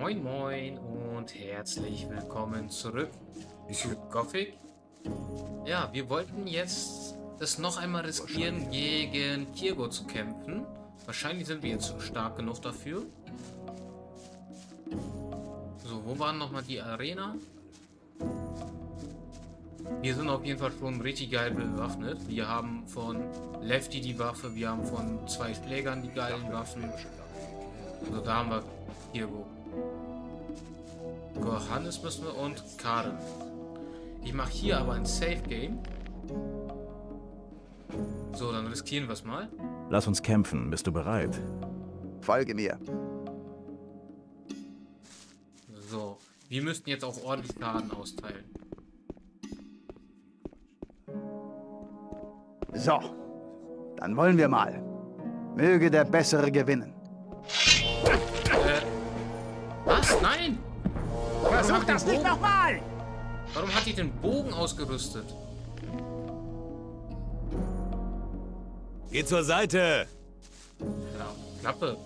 Moin Moin und herzlich willkommen zurück zu Gothic. Ja, wir wollten jetzt es noch einmal riskieren, gegen Kirgo zu kämpfen. Wahrscheinlich sind wir jetzt stark genug dafür. So, wo waren nochmal die Arena? Wir sind auf jeden Fall schon richtig geil bewaffnet. Wir haben von Lefty die Waffe, wir haben von zwei Schlägern die geilen Waffen. So, da haben wir Kirgo. Johannes müssen wir und Karen. Ich mache hier aber ein Safe Game. So, dann riskieren wir es mal. Lass uns kämpfen. Bist du bereit? Folge mir. So, wir müssten jetzt auch ordentlich Schaden austeilen. So, dann wollen wir mal. Möge der Bessere gewinnen. Was? Nein! Versuch das nicht nochmal! Warum hat die den Bogen ausgerüstet? Geh zur Seite! Ja, Klappe.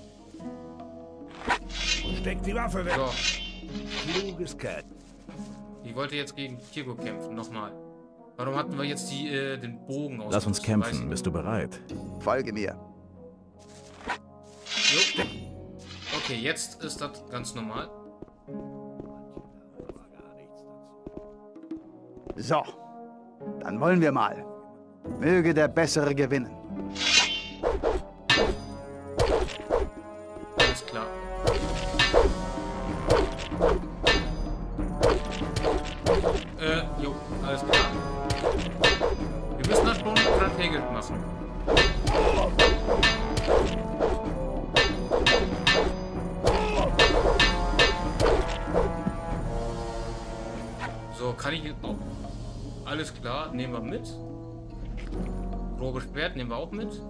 Steck die Waffe weg! So, Kluges Cat. ich wollte jetzt gegen Kirgo kämpfen. Nochmal. Warum hatten wir jetzt den Bogen ausgerüstet? Lass uns kämpfen. Bist du bereit? Folge mir. Jo. Okay, jetzt ist das ganz normal. So, dann wollen wir mal. Möge der Bessere gewinnen. Alles klar. Jo, alles klar. Wir müssen das schon strategisch machen. So, kann ich jetzt noch... Alles klar, nehmen wir mit. Grobe Schwert nehmen wir auch mit.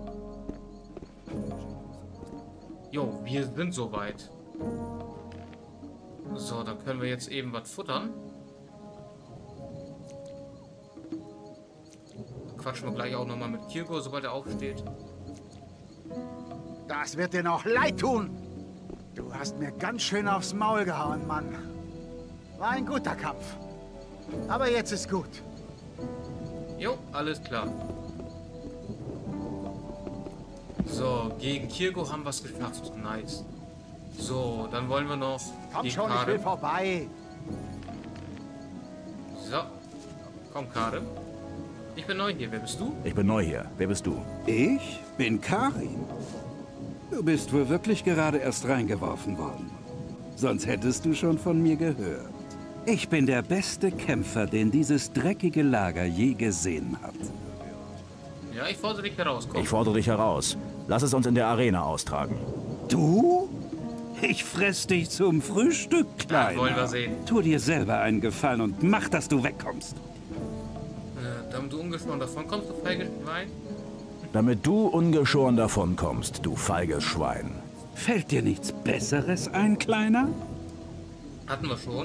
Jo, wir sind soweit. So, dann können wir jetzt eben was futtern. Quatschen wir gleich auch nochmal mit Kirgo, sobald er aufsteht. Das wird dir noch leid tun. Du hast mir ganz schön aufs Maul gehauen, Mann. War ein guter Kampf. Aber jetzt ist gut. Jo, alles klar. So, gegen Kirgo haben wir es geschafft. Nice. So, dann wollen wir noch Komm die schon, ich will vorbei. So. Komm, Karim. Ich bin neu hier. Wer bist du? Ich bin neu hier. Wer bist du? Ich bin Karin. Du bist wohl wirklich gerade erst reingeworfen worden. Sonst hättest du schon von mir gehört. Ich bin der beste Kämpfer, den dieses dreckige Lager je gesehen hat. Ja, ich fordere dich heraus. Komm. Ich fordere dich heraus. Lass es uns in der Arena austragen. Du? Ich fress dich zum Frühstück, Kleiner. wollen wir sehen. Tu dir selber einen Gefallen und mach, dass du wegkommst. Damit du ungeschoren davon kommst, du feiges Schwein. Damit du ungeschoren davonkommst, du feiges Schwein. Fällt dir nichts Besseres ein, Kleiner? Hatten wir schon.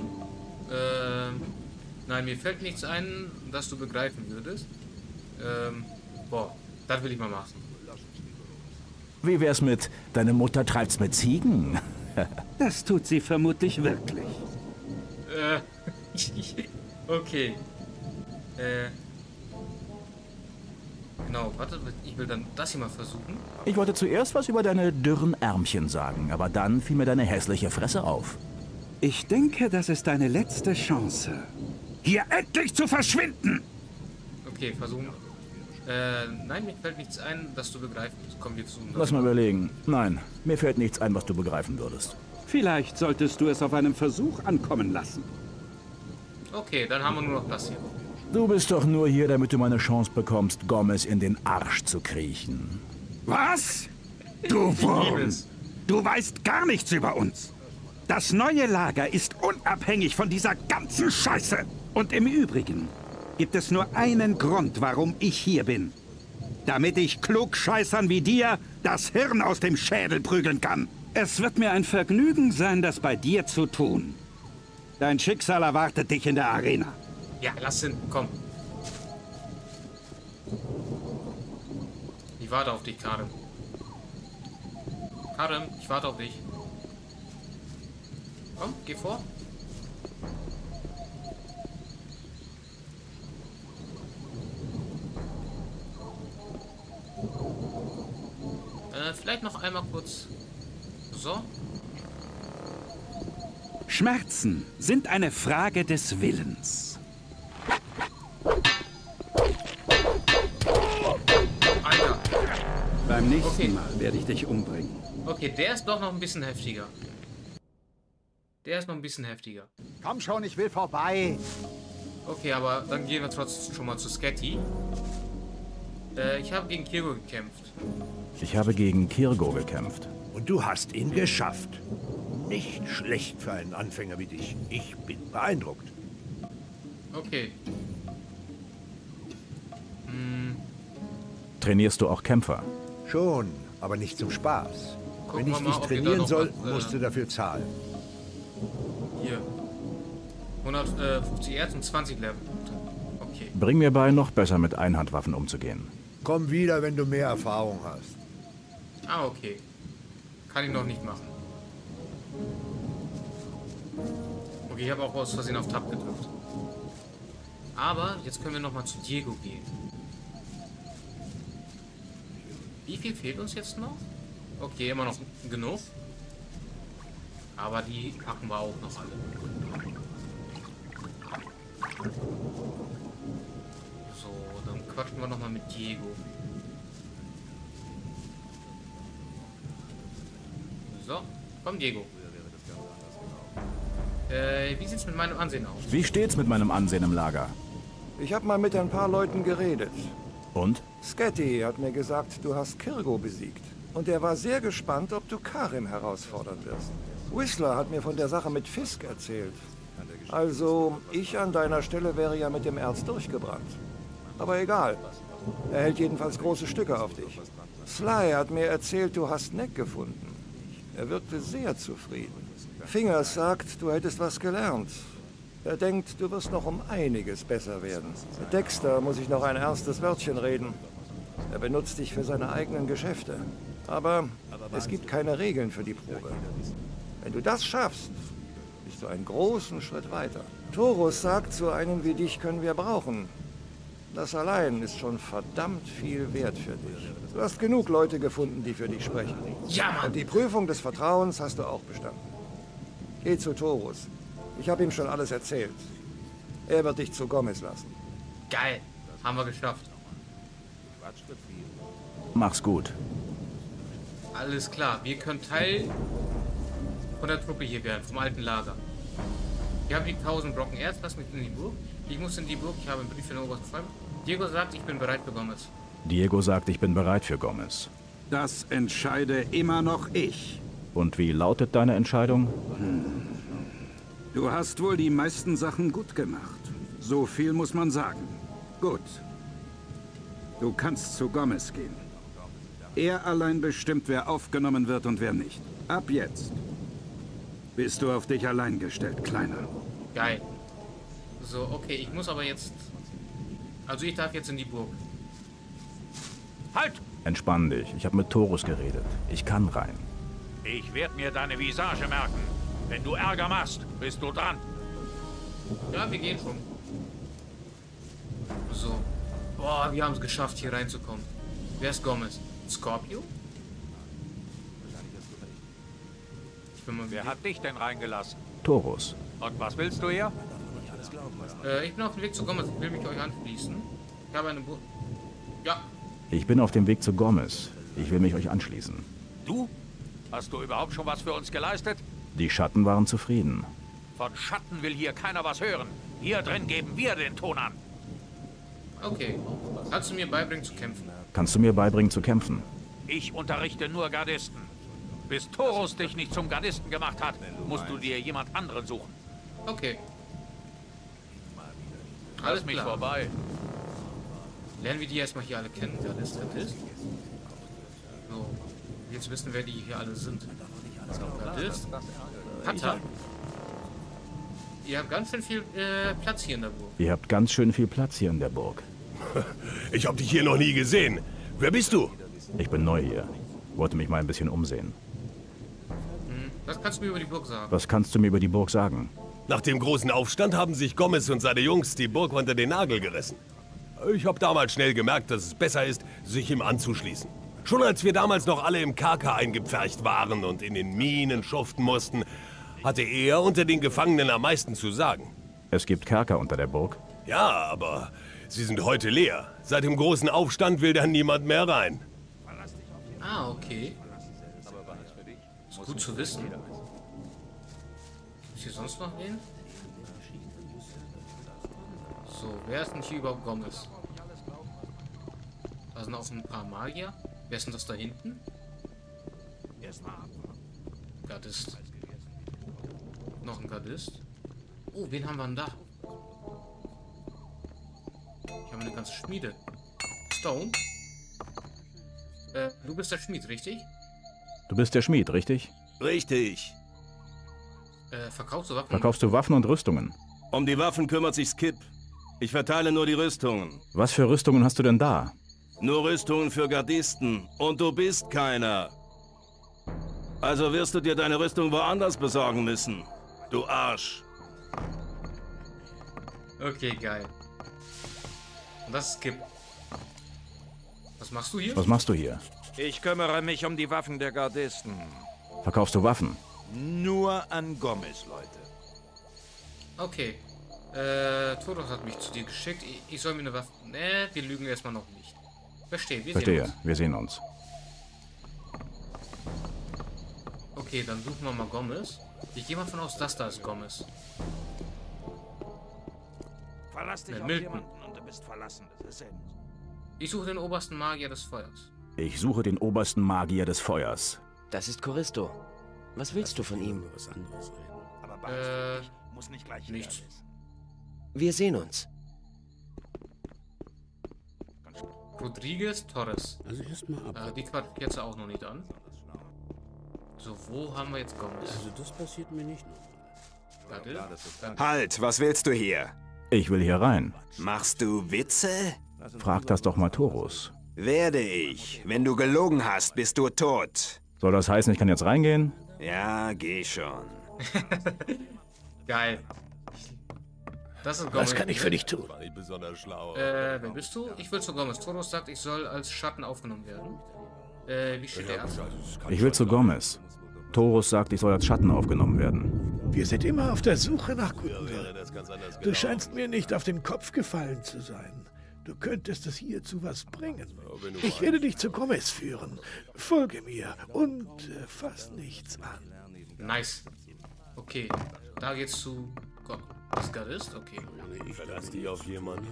Nein, mir fällt nichts ein, das du begreifen würdest. Boah, das will ich mal machen. Wie wär's mit, deine Mutter treibt's mit Ziegen? Das tut sie vermutlich wirklich. Okay. Genau, warte, ich will dann das hier mal versuchen. Ich wollte zuerst was über deine dürren Ärmchen sagen, aber dann fiel mir deine hässliche Fresse auf. Ich denke, das ist deine letzte Chance, hier endlich zu verschwinden. Okay, versuchen. Nein, mir fällt nichts ein, das du begreifen musst. Komm, wir versuchen das. Lass mal überlegen. Nein, mir fällt nichts ein, was du begreifen würdest. Vielleicht solltest du es auf einem Versuch ankommen lassen. Okay, dann haben wir nur noch das hier. Du bist doch nur hier, damit du meine Chance bekommst, Gomez in den Arsch zu kriechen. Was? Du Wurm! Du weißt gar nichts über uns. Das neue Lager ist unabhängig von dieser ganzen Scheiße. Und im Übrigen gibt es nur einen Grund, warum ich hier bin. Damit ich Klugscheißern wie dir das Hirn aus dem Schädel prügeln kann. Es wird mir ein Vergnügen sein, das bei dir zu tun. Dein Schicksal erwartet dich in der Arena. Ja, lass hin, komm. Ich warte auf dich, Karim. Karim, ich warte auf dich. Komm, geh vor. Vielleicht noch einmal kurz. So. Schmerzen sind eine Frage des Willens. Alter. Beim nächsten Mal werde ich dich umbringen. Okay, der ist doch noch ein bisschen heftiger. Der ist noch ein bisschen heftiger. Komm schon, ich will vorbei. Okay, aber dann gehen wir trotzdem schon mal zu Sketty. Ich habe gegen Kirgo gekämpft. Ich habe gegen Kirgo gekämpft. Und du hast ihn geschafft. Nicht schlecht für einen Anfänger wie dich. Ich bin beeindruckt. Okay. Trainierst du auch Kämpfer? Schon, aber nicht zum Spaß. Gucken Wenn wir ich mal, dich ob wir da trainieren noch soll, was, musst du dafür zahlen. Hier. 150 Erz und 20 Levelpunkte. Okay. Bring mir bei, noch besser mit Einhandwaffen umzugehen. Komm wieder, wenn du mehr Erfahrung hast. Ah, okay. Kann ich noch nicht machen. Okay, ich habe auch aus Versehen auf Tab gedrückt. Aber jetzt können wir noch mal zu Diego gehen. Wie viel fehlt uns jetzt noch? Okay, immer noch genug. Aber die packen wir auch noch alle. So, dann quatschen wir noch mal mit Diego. So, komm Diego. Wie sieht's mit meinem Ansehen aus? Wie steht's mit meinem Ansehen im Lager? Ich habe mal mit ein paar Leuten geredet. Und? Sketty hat mir gesagt, du hast Kirgo besiegt. Und er war sehr gespannt, ob du Karim herausfordern wirst. Whistler hat mir von der Sache mit Fisk erzählt. Also, ich an deiner Stelle wäre ja mit dem Erz durchgebrannt. Aber egal. Er hält jedenfalls große Stücke auf dich. Sly hat mir erzählt, du hast Neck gefunden. Er wirkte sehr zufrieden. Fingers sagt, du hättest was gelernt. Er denkt, du wirst noch um einiges besser werden. Mit Dexter muss ich noch ein ernstes Wörtchen reden. Er benutzt dich für seine eigenen Geschäfte. Aber es gibt keine Regeln für die Probe. Wenn du das schaffst, bist du einen großen Schritt weiter. Torus sagt, so einen wie dich können wir brauchen. Das allein ist schon verdammt viel wert für dich. Du hast genug Leute gefunden, die für dich sprechen. Ja, Mann! Und die Prüfung des Vertrauens hast du auch bestanden. Geh zu Torus. Ich habe ihm schon alles erzählt. Er wird dich zu Gomez lassen. Geil! Haben wir geschafft. Mach's gut. Alles klar, wir können Teil von der Truppe hier werden, vom alten Lager. Wir haben die 1000 Brocken Erz, lass mich in die Burg. Ich muss in die Burg, ich habe einen Brief für den Oberst schreiben. Diego sagt, ich bin bereit für Gomez. Diego sagt, ich bin bereit für Gomez. Das entscheide immer noch ich. Und wie lautet deine Entscheidung? Du hast wohl die meisten Sachen gut gemacht. So viel muss man sagen. Gut. Du kannst zu Gomez gehen. Er allein bestimmt, wer aufgenommen wird und wer nicht. Ab jetzt bist du auf dich allein gestellt, Kleiner. Geil. So, okay, ich muss aber jetzt... Also ich darf jetzt in die Burg. Halt! Entspann dich, ich habe mit Torus geredet. Ich kann rein. Ich werde mir deine Visage merken. Wenn du Ärger machst, bist du dran. Ja, wir gehen schon. So. Boah, wir haben es geschafft, hier reinzukommen. Wer ist Gomez? Scorpio? Ich bin mal Wer hat dich denn reingelassen? Torus. Und was willst du hier? ich bin auf dem Weg zu Gomez. Ich will mich euch anschließen. Ich habe eine Burg. Ja. Ich bin auf dem Weg zu Gomez. Ich will mich euch anschließen. Du? Hast du überhaupt schon was für uns geleistet? Die Schatten waren zufrieden. Von Schatten will hier keiner was hören. Hier drin geben wir den Ton an. Okay. Kannst du mir beibringen zu kämpfen? Kannst du mir beibringen zu kämpfen? Ich unterrichte nur Gardisten. Bis Torus dich nicht zum Gardisten gemacht hat, musst du dir jemand anderen suchen. Okay. Lass mich vorbei. Lernen wir die erstmal hier alle kennen. Gardist. So. Jetzt wissen, wer die hier alle sind. So, Gardist. Hatter. Ihr habt ganz schön viel Platz hier in der Burg. Ihr habt ganz schön viel Platz hier in der Burg. Ich habe dich hier noch nie gesehen. Wer bist du? Ich bin neu hier. Wollte mich mal ein bisschen umsehen. Was kannst du mir über die Burg sagen? Was kannst du mir über die Burg sagen? Nach dem großen Aufstand haben sich Gomez und seine Jungs die Burg unter den Nagel gerissen. Ich habe damals schnell gemerkt, dass es besser ist, sich ihm anzuschließen. Schon als wir damals noch alle im Kerker eingepfercht waren und in den Minen schuften mussten, hatte er unter den Gefangenen am meisten zu sagen. Es gibt Kerker unter der Burg. Ja, aber sie sind heute leer. Seit dem großen Aufstand will da niemand mehr rein. Ah, okay. Ist gut zu wissen. Gibt es hier sonst noch wen? So, wer ist denn hier überhaupt Gomez? Da sind auch ein paar Magier. Wer ist denn das da hinten? Gardist. Noch ein Gardist. Oh, wen haben wir denn da? Ich habe eine ganze Schmiede. Stone. Du bist der Schmied, richtig? Du bist der Schmied, richtig? Richtig. Verkaufst du Waffen? Verkaufst du Waffen und Rüstungen? Um die Waffen kümmert sich Skip. Ich verteile nur die Rüstungen. Was für Rüstungen hast du denn da? Nur Rüstungen für Gardisten. Und du bist keiner. Also wirst du dir deine Rüstung woanders besorgen müssen. Du Arsch. Okay, geil. Und das ist Skip. Was machst du hier? Was machst du hier? Ich kümmere mich um die Waffen der Gardisten. Verkaufst du Waffen? Nur an Gomez, Leute. Okay. Toros hat mich zu dir geschickt. Ich soll mir eine Waffe... Ne, wir lügen erstmal noch nicht. Verstehe, wir sehen uns. Wir sehen uns. Okay, dann suchen wir mal Gomez. Ich gehe mal von aus, dass da ist Gomez. Verlass dich auf Milton. jemanden und du bist verlassen. Das ist es. Ich suche den obersten Magier des Feuers. Ich suche den obersten Magier des Feuers. Das ist Choristo. Was willst du von ihm? Muss nicht gleich nichts. Wir sehen uns. Rodriguez Torres. Also erstmal ab. Die quatscht jetzt auch noch nicht an. So, wo haben wir jetzt Gomez? Also das passiert mir nicht noch. Halt, was willst du hier? Ich will hier rein. Machst du Witze? Frag das doch mal Toros. Werde ich. Wenn du gelogen hast, bist du tot. Soll das heißen, ich kann jetzt reingehen? Ja, geh schon. Geil. Das ist Gomez. Was kann ich für dich tun? War nicht besonders schlau. Wer bist du? Ich will zu Gomez. Toros sagt, ich soll als Schatten aufgenommen werden. Wie steht der Arzt? Ich will zu Gomez. Toros sagt, ich soll als Schatten aufgenommen werden. Wir sind immer auf der Suche nach guten Leuten. Du scheinst mir nicht auf den Kopf gefallen zu sein. Du könntest es hier zu was bringen. Ich werde dich zu Gomez führen. Folge mir und fass nichts an. Nice. Okay, da geht's zu Gott. Das Gardist? Okay. Verlass dich auf jemanden.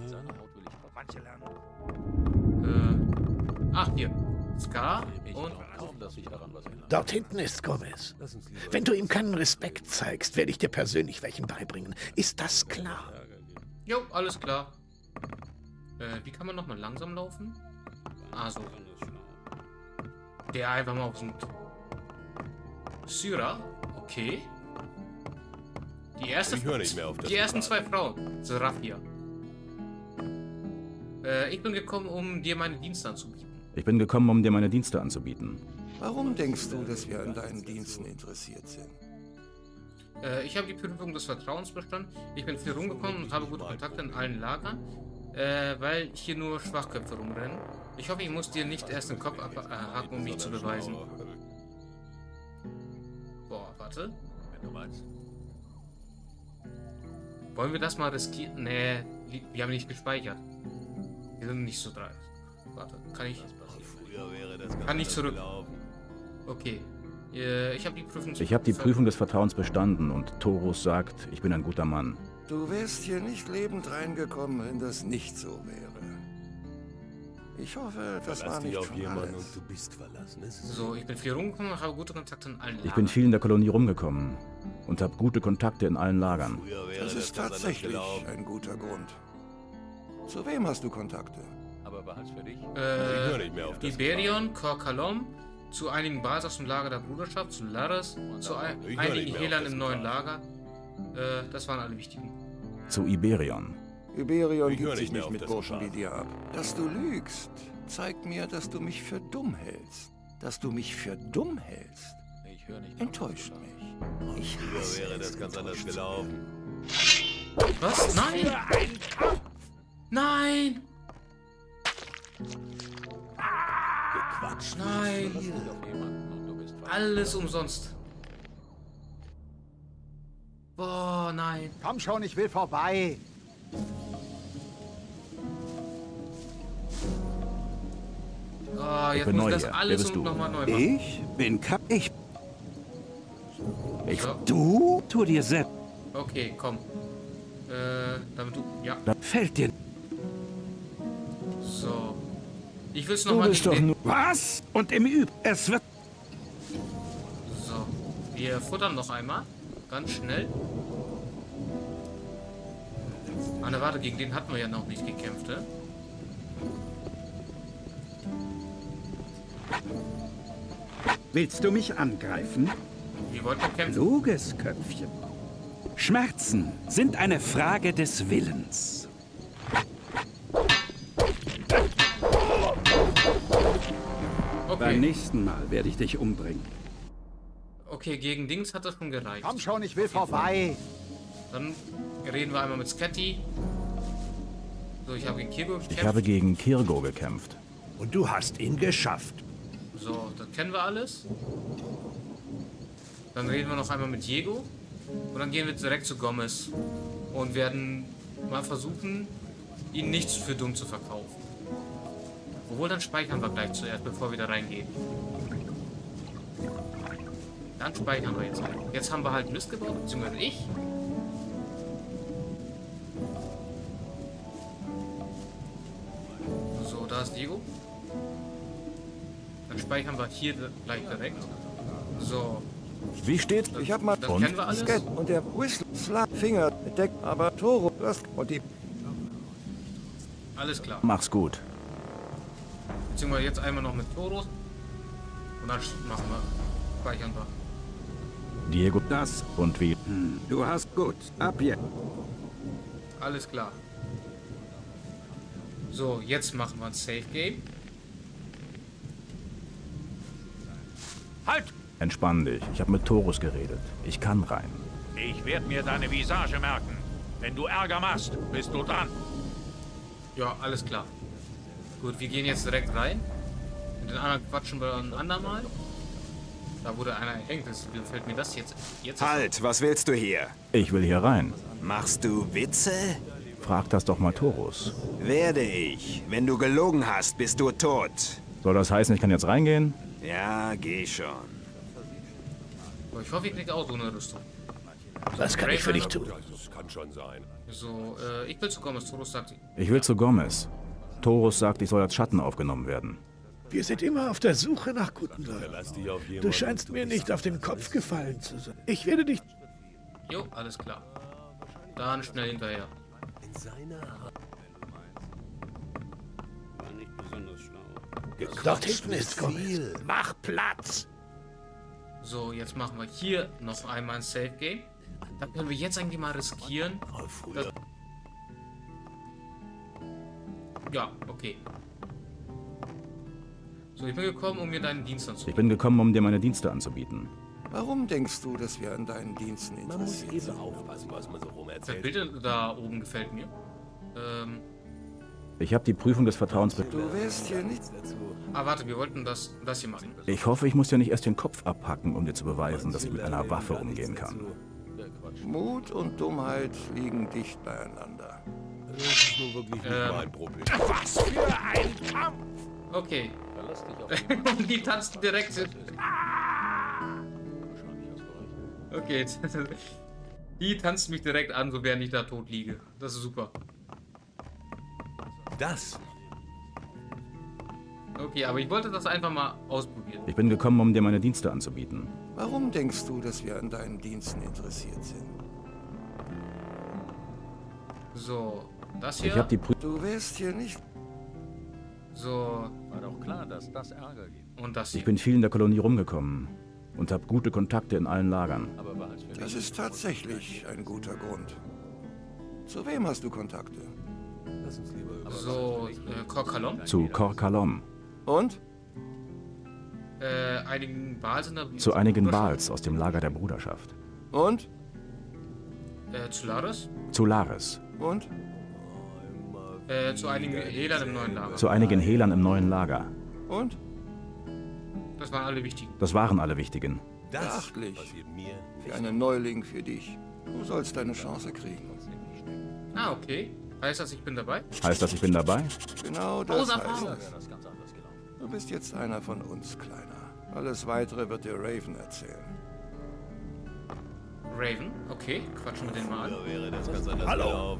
Ach, hier. Scar und... Dort hinten ist Gomez. Wenn du ihm keinen Respekt zeigst, werde ich dir persönlich welchen beibringen. Ist das klar? Jo, alles klar. Wie kann man nochmal langsam laufen? Ah, so. Der einfach mal auf den... Syra? Okay. Die erste... Ich höre nicht mehr auf das Die ersten zwei Frauen. Serafia. Ich bin gekommen, um dir meine Dienste anzubieten. Ich bin gekommen, um dir meine Dienste anzubieten. Warum denkst du, dass wir an deinen Diensten interessiert sind? Ich habe die Prüfung des Vertrauens bestanden. Ich bin viel rumgekommen und habe gute Kontakte in allen Lagern, weil hier nur Schwachköpfe rumrennen. Ich hoffe, ich muss dir nicht erst den Kopf abhaken, um mich zu beweisen. Boah, warte. Wollen wir das mal riskieren? Nee, wir haben nicht gespeichert. Wir sind nicht so dreist. Warte, kann ich... Kann nicht zurück. Okay. Ich habe die Prüfung des Vertrauens bestanden und Toros sagt, ich bin ein guter Mann. Du wärst hier nicht lebend reingekommen, wenn das nicht so wäre. Ich hoffe, das war nicht schon alles. So, ich bin viel rumgekommen und habe gute Kontakte in allen Lagern. Ich bin viel in der Kolonie rumgekommen und habe gute Kontakte in allen Lagern. Das ist tatsächlich ein guter Grund. Zu wem hast du Kontakte? Iberion, Kor Kalom, zu einigen Bas aus dem Lager der Bruderschaft, zu Lares, zu einigen Hehlern im neuen Lager. Das waren alle wichtigen. Zu Iberion. Iberion gibt sich nicht mit Burschen wie dir ab. Dass du lügst, zeigt mir, dass du mich für dumm hältst. Dass du mich für dumm hältst, enttäuscht mich. Früher wäre das ganz anders gelaufen. Was? Nein! Nein! Gequatscht. Nein! Alles umsonst. Boah, nein. Komm schon, ich will vorbei. Oh, jetzt bin muss neu ich das hier. Wer alles bist du? nochmal neu machen. Ich bin Ich. So. Du? Tu dir selbst. Okay, komm. Damit du... Ja. Da fällt dir... So. Ich will es Du nochmal... bist doch nur... Was? Und im Übrigen, es wird... So. Wir futtern noch einmal. Ganz schnell. Ah, ne, warte, gegen den hatten wir ja noch nicht gekämpft, ne? Willst du mich angreifen? Wir wollten kämpfen. Kluges Köpfchen. Schmerzen sind eine Frage des Willens. Okay. Beim nächsten Mal werde ich dich umbringen. Okay, gegen Dings hat das schon gereicht. Komm schon, ich will vorbei. Dann reden wir einmal mit Sketty. So, ich habe gegen Kirgo gekämpft. Ich habe gegen Kirgo gekämpft. Und du hast ihn geschafft. So, das kennen wir alles. Dann reden wir noch einmal mit Diego. Und dann gehen wir direkt zu Gomez. Und werden mal versuchen, ihn nichts für dumm zu verkaufen. Obwohl, dann speichern wir gleich zuerst, bevor wir da reingehen. Dann speichern wir jetzt ein. Jetzt haben wir halt Mist gebaut, beziehungsweise ich. So, da ist Diego. Dann speichern wir hier gleich direkt. So. Wie steht's? Ich hab mal... Das kennen wir alles. Skat und der Whistler Finger entdeckt, aber Toro, das und die... Alles klar. Mach's gut. Beziehungsweise jetzt einmal noch mit Toros. Und dann machen wir. Speichern wir. Diego, Das. und wie? Du hast gut. Ab jetzt. Alles klar. So, jetzt machen wir ein Safe Game. Halt! Entspann dich. Ich habe mit Torus geredet. Ich kann rein. Ich werde mir deine Visage merken. Wenn du Ärger machst, bist du dran. Ja, alles klar. Gut, wir gehen jetzt direkt rein. Mit den anderen quatschen wir ein andermal. Da wurde einer hängt. Das gefällt mir das jetzt. Halt, was willst du hier? Ich will hier rein. Machst du Witze? Frag das doch mal Torus. Werde ich. Wenn du gelogen hast, bist du tot. Soll das heißen, ich kann jetzt reingehen? Ja, geh schon. Aber ich hoffe, ihr kriegt auch so eine Rüstung. Was kann ich für dich tun? Das kann schon sein. So, ich will zu Gomez. Torus sagt, Ich will zu Gomez. Torus sagt, ich soll als Schatten aufgenommen werden. Wir sind immer auf der Suche nach guten Leuten. Verlass dich auf jemanden. Du scheinst mir nicht auf den Kopf gefallen zu sein. Ich werde dich... jo, alles klar. Dann schnell hinterher. In seiner Hand. War nicht besonders schlau. Dort hinten ist Gomez. Mach Platz! So, jetzt machen wir hier noch einmal ein Safe Game. Dann können wir jetzt eigentlich mal riskieren. Dass... Ja, okay. So, ich bin gekommen, um mir deinen Dienst anzubieten. Ich bin gekommen, um dir meine Dienste anzubieten. Warum denkst du, dass wir an deinen Diensten Man muss interessiert eben sind? aufpassen, was man so rum Das erzählt. Bild da oben gefällt mir. Ich habe die Prüfung des Vertrauens... Du wirst hier nicht... Ah, warte, wir wollten das hier machen. Ich hoffe, ich muss dir nicht erst den Kopf abhacken, um dir zu beweisen, dass ich mit einer Waffe umgehen kann. Mut und Dummheit liegen dicht beieinander. Das ist nun wirklich nicht mein Problem. Was für ein Kampf! Okay. Und die tanzen direkt. Okay, die tanzt mich direkt an, so während ich da tot liege. Das ist super. Das? Okay, aber ich wollte das einfach mal ausprobieren. Ich bin gekommen, um dir meine Dienste anzubieten. Warum denkst du, dass wir an deinen Diensten interessiert sind? So, das Ich hier. habe die Prüfung... Du wirst hier nicht... So, War doch klar, dass das Ärger gibt. und das hier. Ich bin viel in der Kolonie rumgekommen und habe gute Kontakte in allen Lagern. Aber war es für Das ist tatsächlich ein guter Grund. Zu wem hast du Kontakte? Lass uns lieber über... So, Korkalom. Zu Korkalom. Und? einigen Bals in der... Zu einigen Bals aus dem Lager der Bruderschaft. Und? Zu Lares? Zu Lares. Und? Zu einigen Hehlern im neuen Lager. Zu einigen Hehlern im neuen Lager. Und? Das waren alle wichtigen. Das waren alle wichtigen. Beachtlich. Für einen Neuling für dich. Du sollst deine Chance kriegen. Ah, okay. Heißt das, ich bin dabei? Heißt das, ich bin dabei? Genau das heißt es. Du bist jetzt einer von uns, Kleiner. Alles Weitere wird dir Raven erzählen. Raven? Okay, quatschen wir den mal an. Hallo!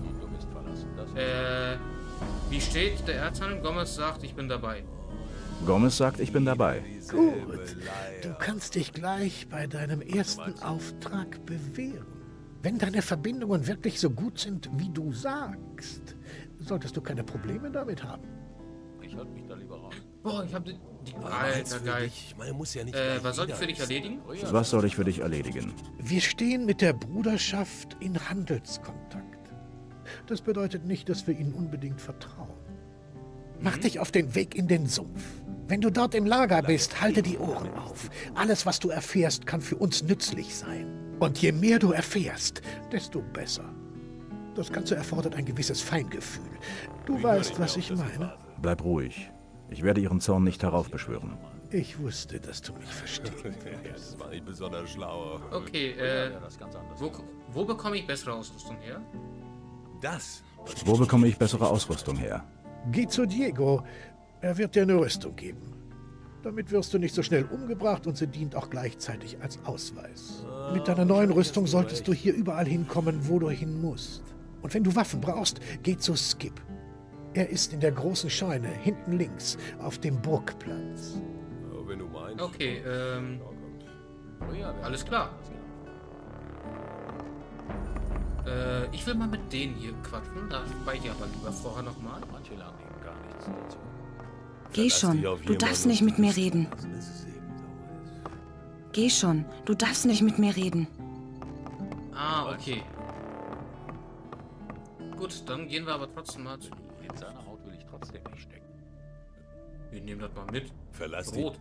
Wie steht der Erzhandel? Gomez sagt, ich bin dabei. Gomez sagt, ich bin dabei. Gut. Du kannst dich gleich bei deinem ersten Auftrag bewähren. Wenn deine Verbindungen wirklich so gut sind, wie du sagst, solltest du keine Probleme damit haben. Ich halte mich da lieber raus. Boah, ich hab die... Alter, geil. Ich meine, muss ja nicht... Was soll ich für dich erledigen? Was soll ich für dich erledigen? Wir stehen mit der Bruderschaft in Handelskontakt. Das bedeutet nicht, dass wir ihnen unbedingt vertrauen. Mach dich auf den Weg in den Sumpf. Wenn du dort im Lager bist, halte die Ohren auf. Alles, was du erfährst, kann für uns nützlich sein. Und je mehr du erfährst, desto besser. Das Ganze erfordert ein gewisses Feingefühl. Du weißt, was ich meine. Bleib ruhig. Ich werde Ihren Zorn nicht heraufbeschwören. Ich wusste, dass du mich verstehst. Das war nicht besonders schlau. Okay, wo bekomme ich bessere Ausrüstung her? Wo bekomme ich bessere Ausrüstung her? Geh zu Diego. Er wird dir eine Rüstung geben. Damit wirst du nicht so schnell umgebracht und sie dient auch gleichzeitig als Ausweis. Mit deiner neuen Rüstung solltest du hier überall hinkommen, wo du hin musst. Und wenn du Waffen brauchst, geh zu Skip. Er ist in der großen Scheune, hinten links, auf dem Burgplatz. Wenn du meinst. Okay, alles klar. Ich will mal mit denen hier quatschen, da speichere ich aber lieber vorher nochmal. Manche lernen eben gar nichts dazu. Geh schon, du darfst nicht mit mir reden. Geh schon, du darfst nicht mit mir reden. Ah, okay. Gut, dann gehen wir aber trotzdem mal zu. In seiner Haut will ich trotzdem nicht stecken. Wir nehmen das mal mit. Verlass Brot.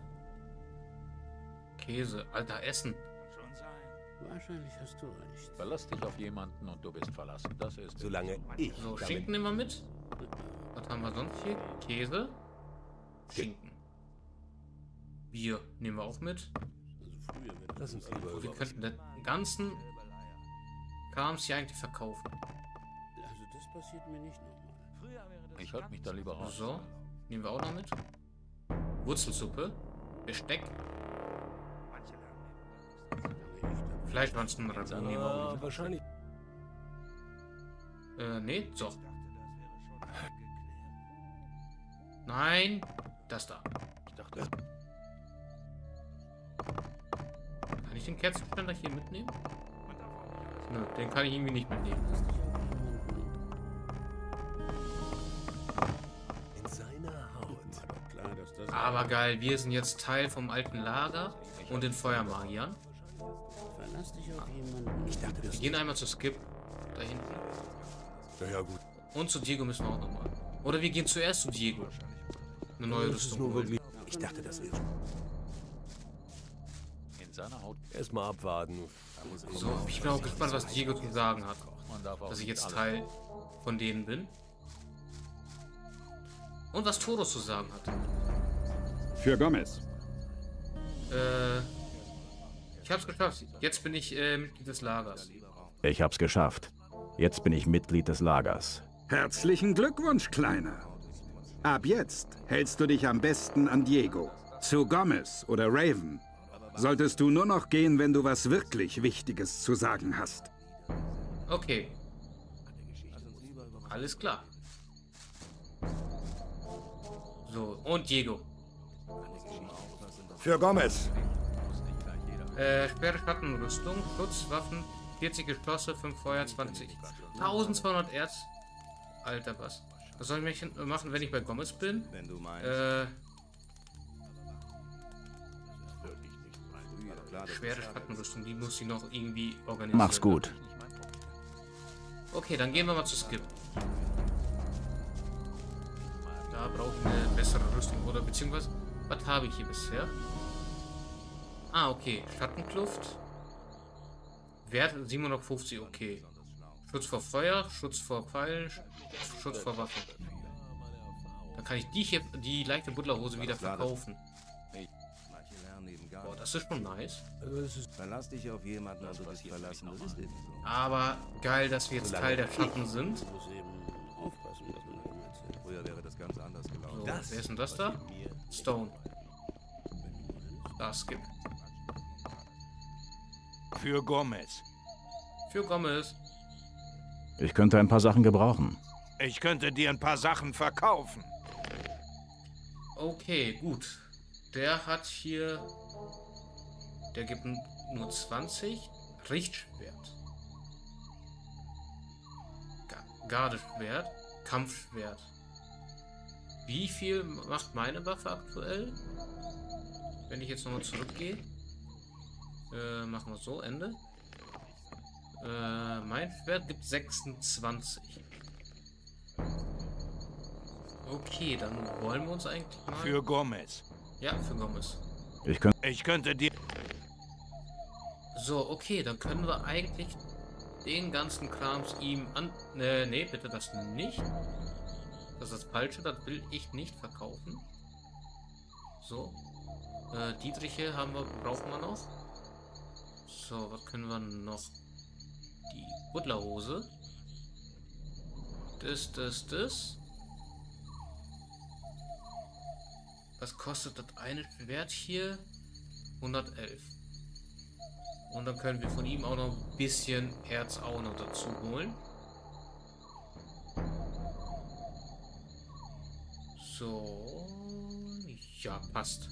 Käse, alter Essen. Wahrscheinlich hast du recht. Verlass dich auf jemanden und du bist verlassen. Das ist... Solange ich... So, Schinken nehmen wir mit. Was haben wir sonst hier? Käse. Schinken. Bier nehmen wir auch mit. Lass uns lieber Wir könnten den ganzen Krams hier eigentlich verkaufen. Also das passiert mir nicht nochmal. Ich halte mich da lieber raus. So, nehmen wir auch noch mit. Wurzelsuppe. Besteck. Fleischwanzen nehmen wir auch mit. Wahrscheinlich. Nee, so. Nein, das da. Ich dachte, kann ich den Kerzenständer hier mitnehmen? Nö, den kann ich irgendwie nicht mitnehmen. In seiner Haut. Aber geil, wir sind jetzt Teil vom alten Lager und den Feuermagiern. Verlass dich auf jemanden. Ich dachte, Wir gehen einmal zu Skip. Da hinten. Ja, gut. Und zu Diego müssen wir auch nochmal. Oder wir gehen zuerst zu Diego. Eine neue Rüstung holen. Ich dachte, das wäre... in seiner Haut... Erstmal abwarten. So, ich bin auch gespannt, was Diego zu sagen hat. Dass ich jetzt Teil von denen bin. Und was Toros zu sagen hat. Für Gomez. Ich hab's geschafft. Jetzt bin ich Mitglied des Lagers. Ich hab's geschafft. Jetzt bin ich Mitglied des Lagers. Herzlichen Glückwunsch, Kleiner. Ab jetzt hältst du dich am besten an Diego. Zu Gomez oder Raven solltest du nur noch gehen, wenn du was wirklich Wichtiges zu sagen hast. Okay. Alles klar. So, und Diego. Für Gomez. Schwere Schattenrüstung, Schutzwaffen, 40 Geschosse, 5 Feuer, 20. 1200 Erz. Alter, was? Was soll ich machen, wenn ich bei Gomez bin? Schwere Schattenrüstung, die muss ich noch irgendwie organisieren. Mach's gut. Okay, dann gehen wir mal zu Skip. Da brauche ich eine bessere Rüstung, oder beziehungsweise, was habe ich hier bisher? Ah, okay. Schattenkluft. Wert 750, okay. Schutz vor Feuer, Schutz vor Pfeilen, Schutz vor Waffen. Dann kann ich die leichte Butlerhose wieder verkaufen. Boah, das ist schon nice. Verlass dich auf jemanden, also bist verlassen. Das ist eben so. Aber geil, dass wir jetzt Teil der Schatten sind. Früher wäre das ganz anders gelaufen. So, wer ist denn das da? Stone. Da, Skip. Für Gomez. Für Gomez. Ich könnte ein paar Sachen gebrauchen. Ich könnte dir ein paar Sachen verkaufen. Okay, gut. Der hat hier... Der gibt nur 20. Richtschwert. Gardeschwert. Kampfschwert. Wie viel macht meine Waffe aktuell? Wenn ich jetzt nochmal zurückgehe. Machen wir so, Ende. Mein Schwert gibt 26. Okay, dann wollen wir uns eigentlich mal... Für Gomez. Ja, für Gomez. Ich könnte dir... So, okay, dann können wir eigentlich den ganzen Krams ihm an... nee, bitte das nicht. Das ist das Falsche, das will ich nicht verkaufen. So. Dietriche brauchen wir noch. So, was können wir noch? Die Butlerhose. Das. Was kostet das eine Schwert hier? 111. Und dann können wir von ihm auch noch ein bisschen Erz auch noch dazu holen. So. Ja, passt.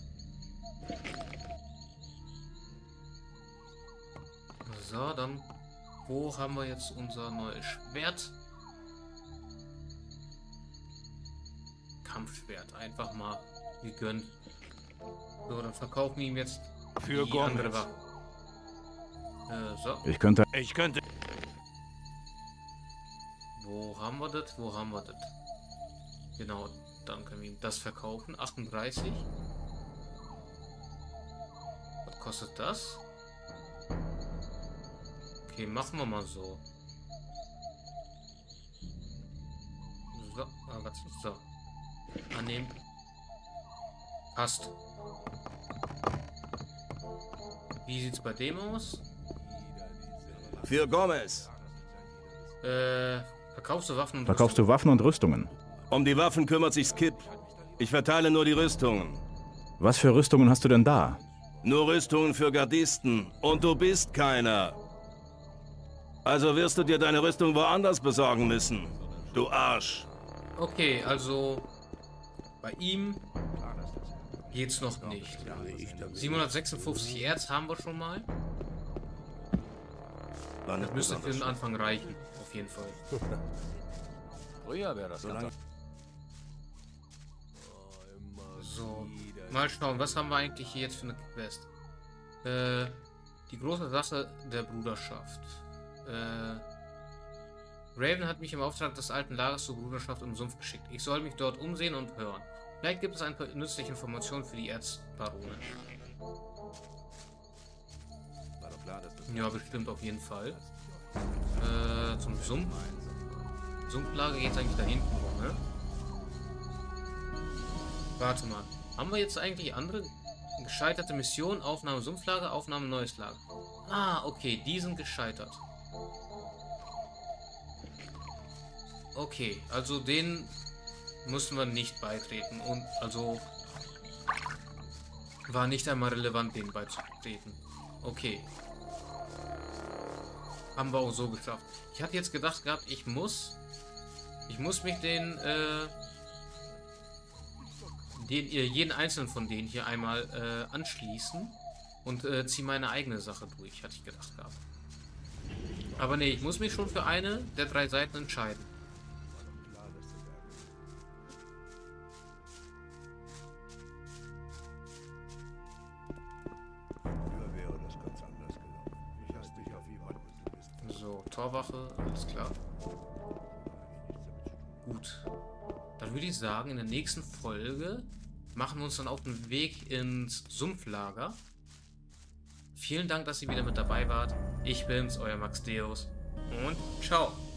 So, dann... Wo haben wir jetzt unser neues Schwert? Kampfschwert. Einfach mal gegönnt. So, dann verkaufen wir ihm jetzt für die andere Waffe. So. Ich könnte... Wo haben wir das? Genau, dann können wir ihm das verkaufen. 38. Was kostet das? Okay, machen wir mal so. So, so. Annehmen. Passt. Wie sieht's bei dem aus? Für Gomez. Verkaufst du Waffen und Verkaufst du Waffen und Rüstungen? Um die Waffen kümmert sich Skip. Ich verteile nur die Rüstungen. Was für Rüstungen hast du denn da? Nur Rüstungen für Gardisten. Und du bist keiner. Also wirst du dir deine Rüstung woanders besorgen müssen. Du Arsch. Okay, also bei ihm geht's noch nicht. 756 Erz haben wir schon mal. Das müsste für den Anfang reichen, auf jeden Fall. Früher wäre das ganz... So, mal schauen, was haben wir eigentlich hier jetzt für eine Quest? Die große Sache der Bruderschaft. Raven hat mich im Auftrag des alten Lagers zur Bruderschaft im Sumpf geschickt. Ich soll mich dort umsehen und hören. Vielleicht gibt es ein paar nützliche Informationen für die Erzbarone. Ja, bestimmt auf jeden Fall. Zum Sumpf. Sumpflager geht eigentlich da hinten rum, ne? Warte mal. Haben wir jetzt eigentlich andere gescheiterte Missionen? Aufnahme Sumpflager, Aufnahme neues Lager. Ah, okay, die sind gescheitert. Okay, also den mussten wir nicht beitreten und also war nicht einmal relevant, den beizutreten. Okay. Haben wir auch so geschafft. Ich hatte jetzt gedacht gehabt, ich muss mich jeden einzelnen von denen hier einmal anschließen und ziehe meine eigene Sache durch, hatte ich gedacht gehabt. Aber nee, ich muss mich schon für eine der 3 Seiten entscheiden. So, Torwache, alles klar. Gut. Dann würde ich sagen, in der nächsten Folge machen wir uns dann auf den Weg ins Sumpflager. Vielen Dank, dass ihr wieder mit dabei wart. Ich bin's, euer Max Deus. Und ciao.